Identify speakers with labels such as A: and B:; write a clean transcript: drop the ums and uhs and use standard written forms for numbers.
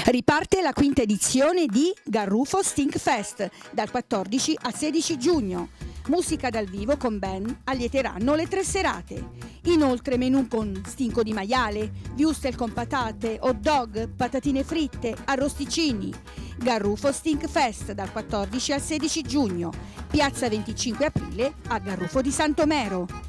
A: Riparte la quinta edizione di Garrufo Stink Fest dal 14 al 16 giugno. Musica dal vivo con band allieteranno le 3 serate. Inoltre menù con stinco di maiale, wurstel con patate, hot dog, patatine fritte, arrosticini. Garrufo Stink Fest dal 14 al 16 giugno. Piazza 25 aprile a Garrufo di Santomero.